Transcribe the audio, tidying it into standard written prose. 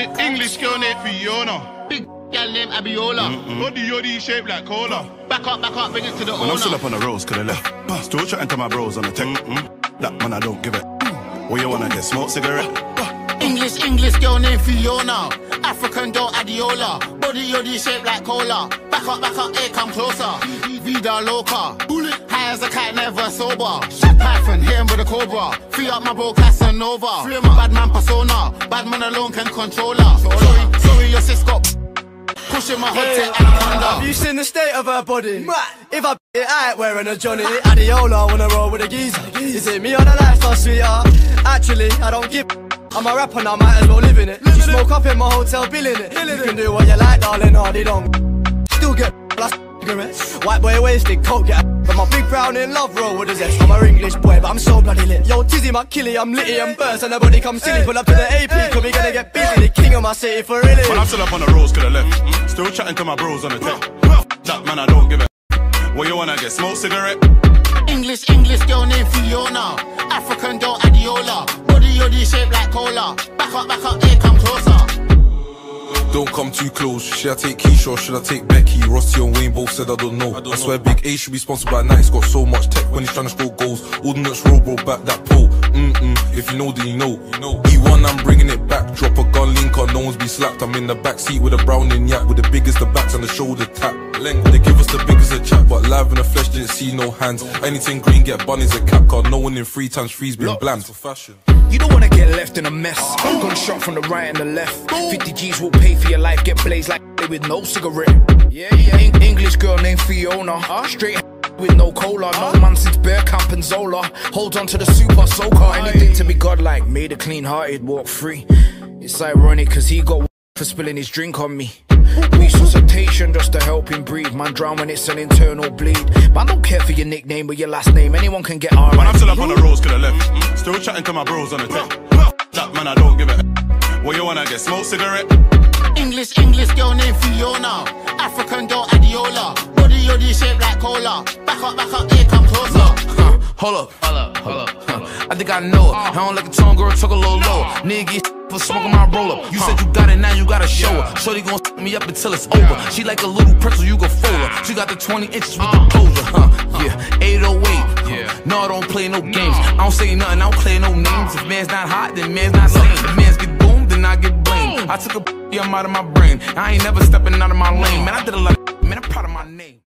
English girl named Fiona. Big gal named Abiola. Body yoddy shaped like cola. Back up, bring it to the Man, owner. I'm still up on the roads, could I left. Still chatting to my bros on the tech. That man, I don't give it. What you wanna get? Smoke cigarette? English girl named Fiona. African girl Adiola. Body yoddy shaped like cola. Back up, here come closer. Vida loca. High as a cat, never sober. Python, hit him with a cobra. Free up my bro Casanova. Free my bad man persona. Bad man alone can control her. Sorry, your sis got pushing my hot tech anaconda. Have you seen the state of her body? If I it, I ain't wearing a Johnny. Adiola wanna roll with a geezer. Is it me or the lifestyle, sweetheart? Actually, I don't give. I'm a rapper now, might as well live in it. You smoke up in my hotel bill in it. You can do what you like, darling, hardy don't. Still get like cigarettes. White boy wasted, coke get. But my big brown in love roll with a zest. I'm a English boy, but I'm so bloody lit. Yo, Tizzy, my killie, I'm litty and burst. And nobody come silly, pull up to the AP, cause we gonna get busy. The king of my city for really. Man, I'm still up on the roads, could I left. Still chatting to my bros on the tech. That man, I don't give it. What you wanna get? Smoke cigarette? English girl named Fiona. African girl Adiola. Body yoddy shaped like cola. Back up, here come closer. Don't come too close. Should I take Keisha or should I take Becky? Rossi and Wayne both said I don't know. I swear Big A should be sponsored by Nike. He's got so much tech when he's trying to score goals. Ordnance roll, bro, back that pole. If you know, then you know. E1, I'm bringing it back. Drop a gun link on, no one's be slapped. I'm in the back seat with a Browning yak, with the biggest the backs and the shoulder tap. Length, they give us the biggest a chat, but live in the flesh didn't see no hands. Anything green get bunnies a cap card. No one in 3 times 3's been bland. For fashion. You don't wanna get left in a mess. Gun shot from the right and the left. 50 G's will pay for your life. Get blazed like with no cigarette. Yeah. English girl named Fiona. Straight with no cola. No man since Bear Camp and Zola. Hold on to the super soaker. Anything to be godlike. Made a clean hearted, walk free. It's ironic cause he got for spilling his drink on me. Resuscitation just to help him breathe. Man drown when it's an internal bleed. But I don't care for your nickname or your last name. Anyone can get R. Man, I'm still up on the roads, could I left. Still chatting to my bros on the tech. That man, I don't give it. What you wanna get? Smoke cigarette? English girl named Fiona. African girl Adiola. Body yoddy shaped like cola. Back up, here come closer. Hold up. I think I know it. I don't like a tongue girl, talk a little low. Nigga get for smoking my roll up. You said you got it, now you gotta show her. Shorty gon' me up until it's over. She like a little pretzel, you gon' fold her. She got the 20 inches with the closure, yeah. 808, no, I don't play no games. I don't say nothing, I don't play no names. If man's not hot, then man's not sane. If man's get boomed, then I get blamed. I took a I'm out of my brain. I ain't never stepping out of my lane. Man, I did a lot of man, I'm proud of my name.